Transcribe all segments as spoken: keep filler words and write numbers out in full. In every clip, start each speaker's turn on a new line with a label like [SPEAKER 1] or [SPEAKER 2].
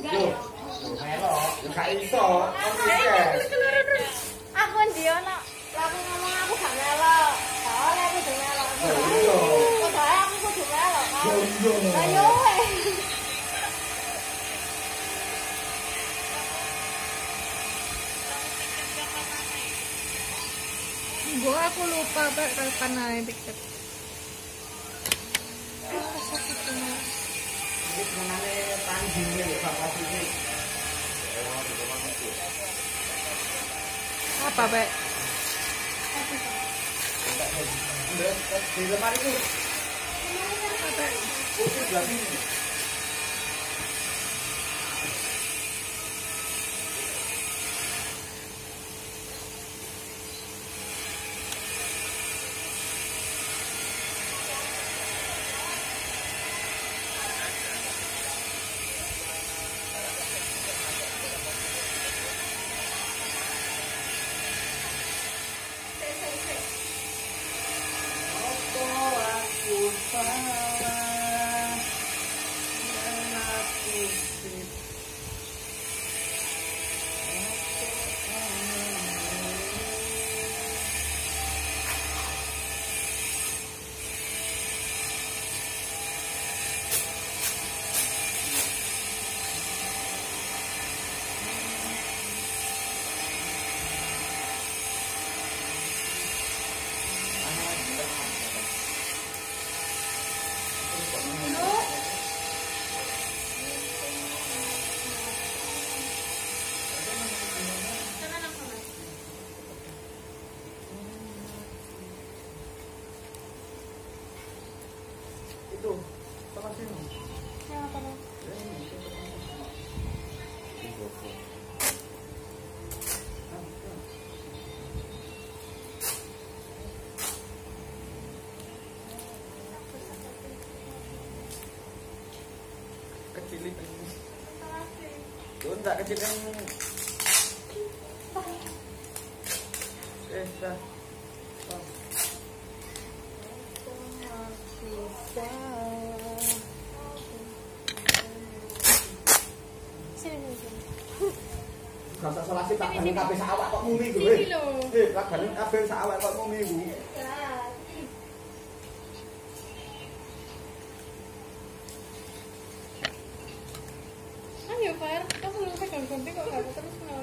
[SPEAKER 1] melok, gak iso.
[SPEAKER 2] Aku ndi ono aku ngomong aku gak melok. Soale aku kudu melok. Soale aku kudu melok. Ayo weh.
[SPEAKER 3] Gua aku lupa Pak kapan naik tiket.
[SPEAKER 1] Ini menane tanggine bapak iki.
[SPEAKER 3] Apa, Pak?
[SPEAKER 1] Di lemari itu.
[SPEAKER 3] Apa?
[SPEAKER 1] Putih lagi. Itu, sama sini.
[SPEAKER 2] Yang apa nih?
[SPEAKER 1] Kecil ini. Tuh enggak kecil yang. Eh, dah.
[SPEAKER 2] Sini sini.
[SPEAKER 1] Gak usah salah sih, tak balik kabeh sak awak kok mumi gue. Eh, tak balik kabeh sak awak kok mumi gue.
[SPEAKER 3] Ayo, Fir. Kamu belum pegang gunting kok kamu terus mau.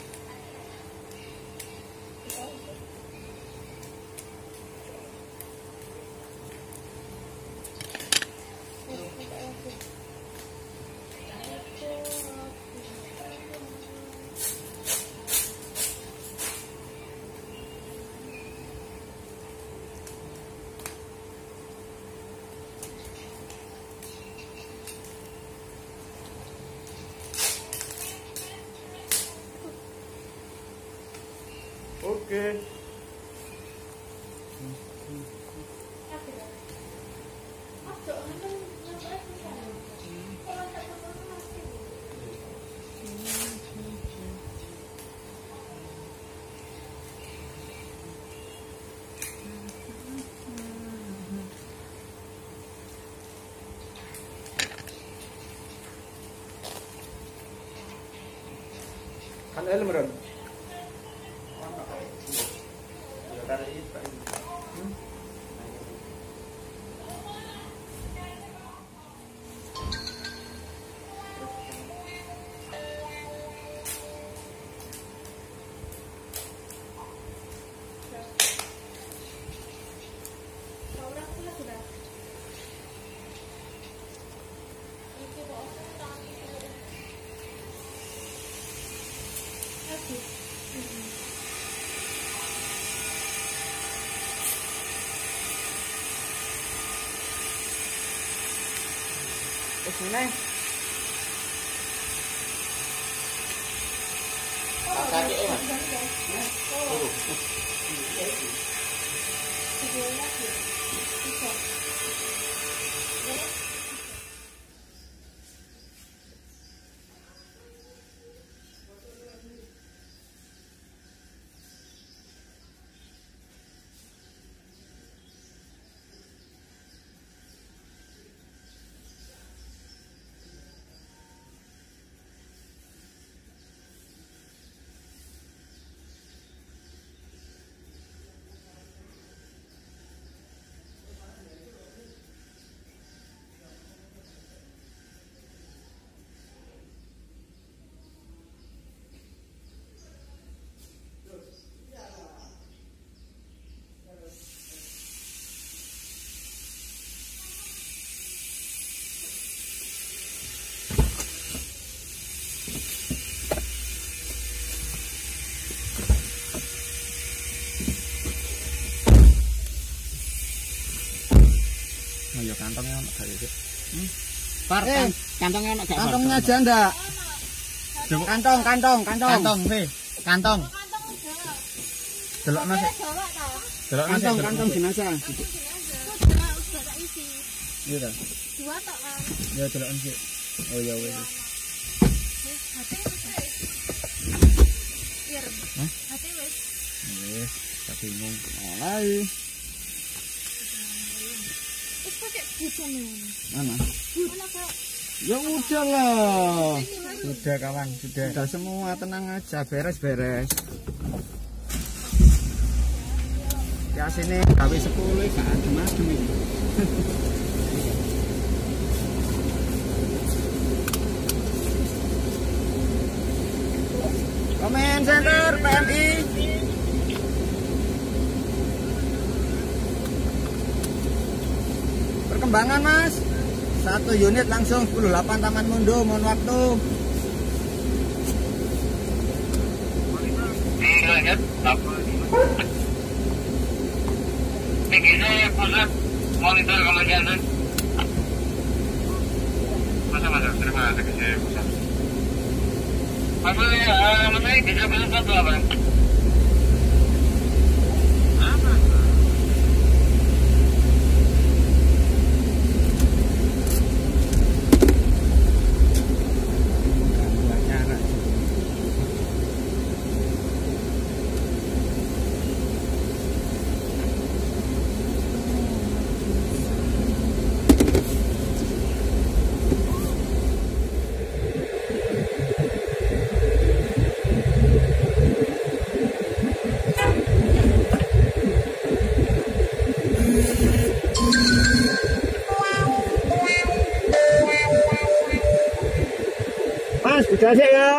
[SPEAKER 1] Oke. Kan helm ron. Ke sini. Kaki enak. Oh.
[SPEAKER 4] Par,
[SPEAKER 1] Eh,
[SPEAKER 4] kantongnya enak gak?
[SPEAKER 1] Kantongnya aja ndak. Kantong, kantong, kantong.
[SPEAKER 4] Kantong, Fe. Kantong.
[SPEAKER 2] Kantong udah.
[SPEAKER 4] Delok nasi.
[SPEAKER 2] Coba tau.
[SPEAKER 4] Delok nasi.
[SPEAKER 1] Kantong, kantong jenazah.
[SPEAKER 2] Itu udah udah tak isi.
[SPEAKER 4] Iya ta.
[SPEAKER 2] Dua tok kan.
[SPEAKER 4] Ya delok nasi. Oh ya wis.
[SPEAKER 2] Hati wis. Biar.
[SPEAKER 4] Hah?
[SPEAKER 2] Hati wis.
[SPEAKER 4] Wis, tak bingung.
[SPEAKER 1] Mulai.
[SPEAKER 2] Terus pakai bujan
[SPEAKER 1] Mana?
[SPEAKER 2] Mana kok?
[SPEAKER 1] Ya udah lah.
[SPEAKER 4] Sudah kawan, sudah.
[SPEAKER 1] Sudah semua, tenang aja, beres-beres. Ya sini gawe sepuluh gak adem-adem iki. Comment center P M I. Perkembangan Mas. Satu unit langsung sepuluh delapan Taman Mundo, mohon waktu.
[SPEAKER 5] Monitor kemudian masa-masa terima kasih saya pusat. Apa ya, mana bisa bisa satu apa? Apa?
[SPEAKER 1] Mas, udah sih ya.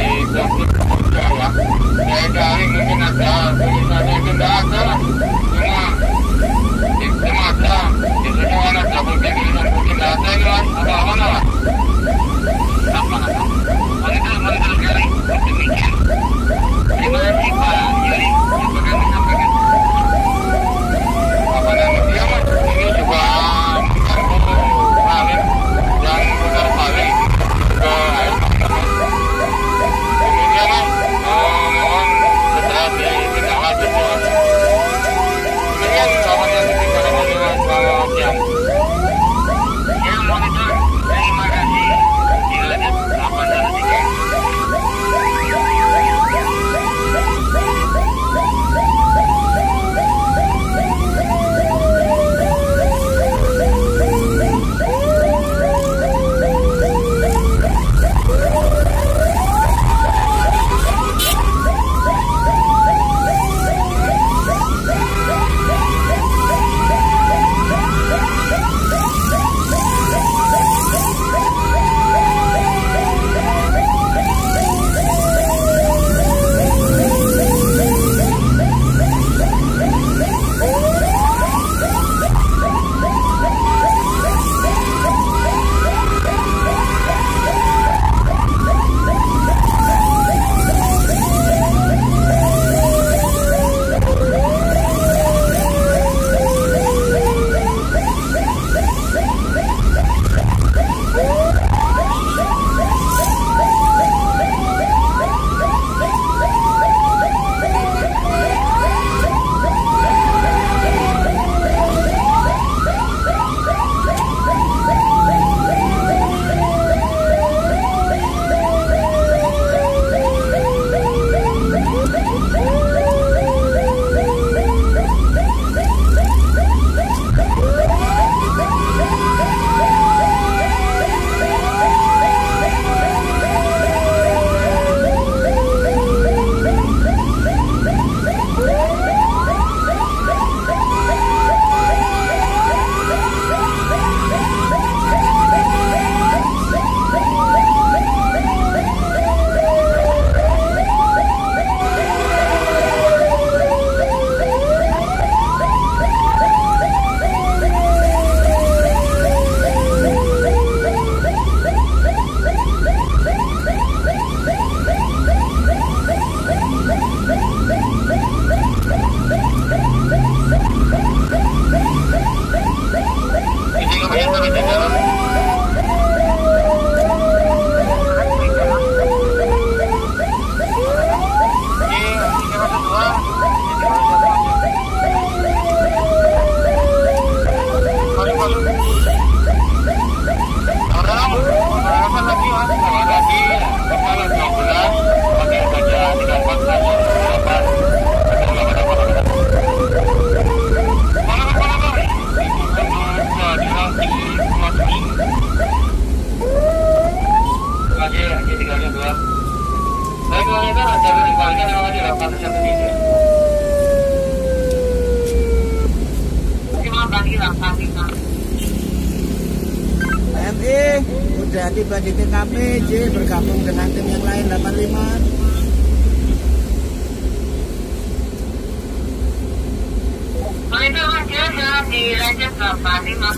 [SPEAKER 5] Mungkin ada tulisannya itu tidak ada, cuma delapan lima.
[SPEAKER 1] P M I udah tiba di T K P, J bergabung dengan tim yang lain delapan lima.
[SPEAKER 5] Perlindungan jalan di Raja delapan lima.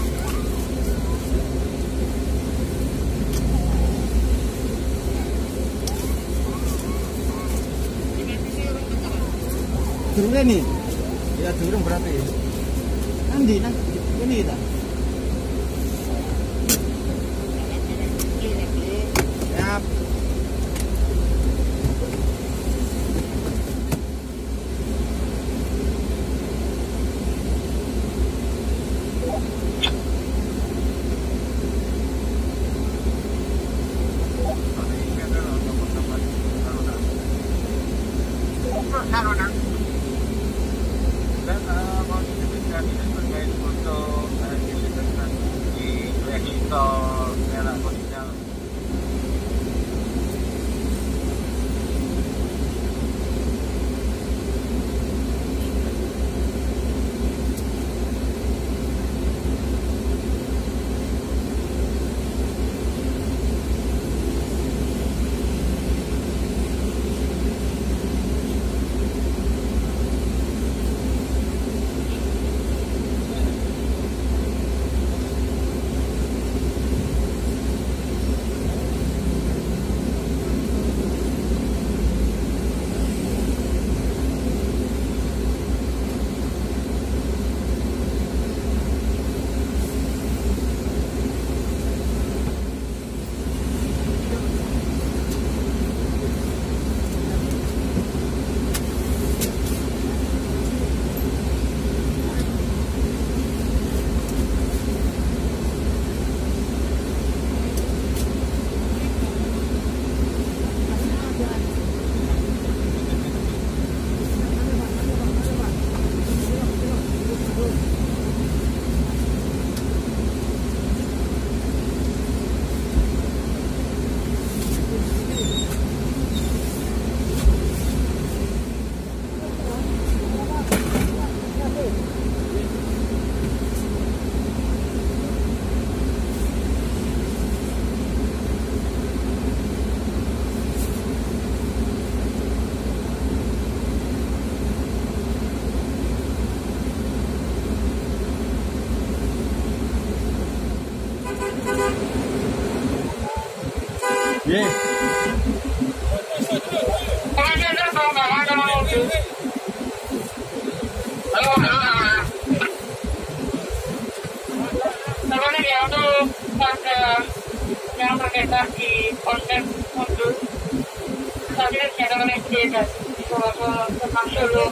[SPEAKER 1] Durung ini? Ya durung berarti. Nanti, nanti ini kita. Siap.
[SPEAKER 5] Taruna. Dan uh, mau dijelaskan ini terkait untuk uh, di register merah kondisional.
[SPEAKER 4] Ye.
[SPEAKER 5] Halo, halo, ya untuk pada yang berkaitan di konten untuk tadi saya dengan dan di soal tentang Solo.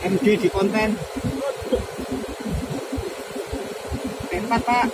[SPEAKER 1] M D di konten. Empat Pak.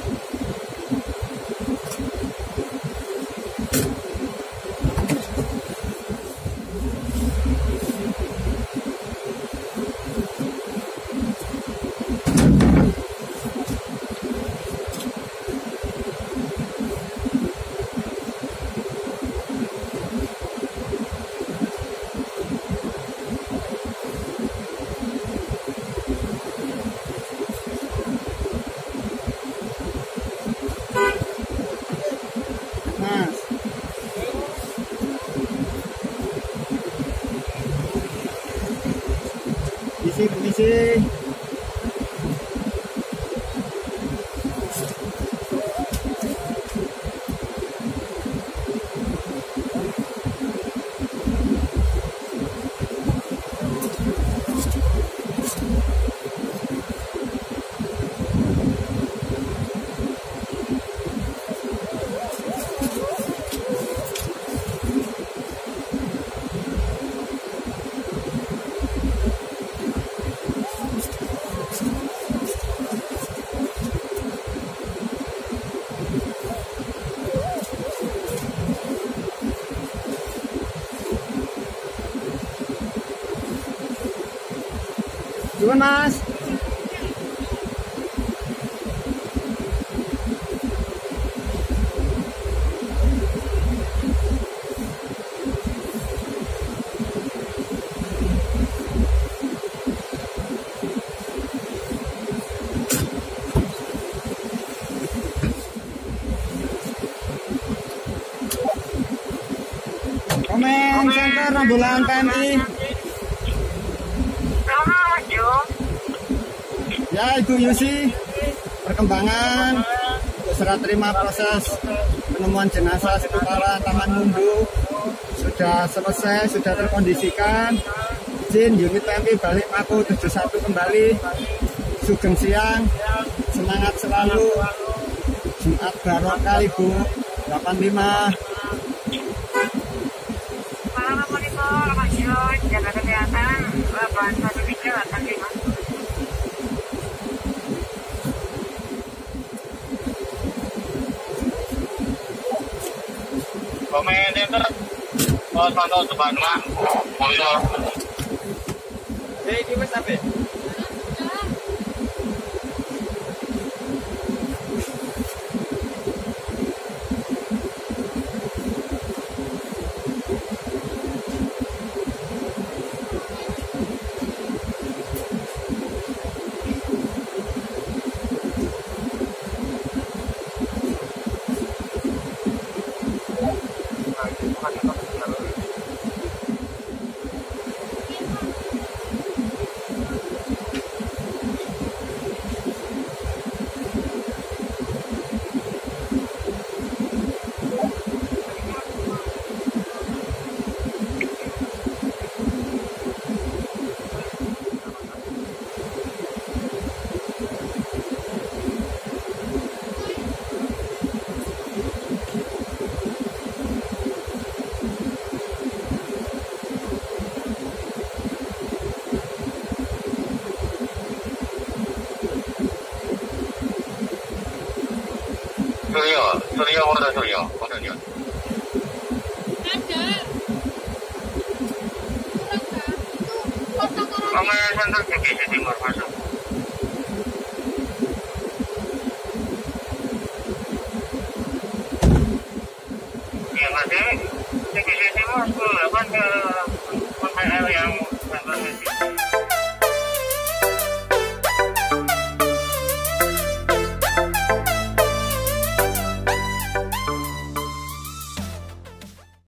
[SPEAKER 1] Mas. Misi, misi. Gimana Mas? Komen center Rembulan P M I. Ya Ibu Yusi, perkembangan serah terima proses penemuan jenazah seputaran Taman Mundu sudah selesai, sudah terkondisikan. Izin unit P M I balik Mako tujuh satu kembali. Sugeng siang, semangat selalu. Jumat barokah Ibu delapan lima.
[SPEAKER 5] Assalamualaikum, jaga kesehatan delapan satu tiga delapan lima. Komen enter. Oh, pantau depan mak. Monitor.
[SPEAKER 1] Jadi di Mas Abe.
[SPEAKER 5] Suryo, Suryo, mana Suryo? Mana dia?
[SPEAKER 3] Ada. Kurang kah? Itu kota Karang.
[SPEAKER 5] Komen center G G C Timur masuk. Iya masih G G C Timur sepuluh delapan ke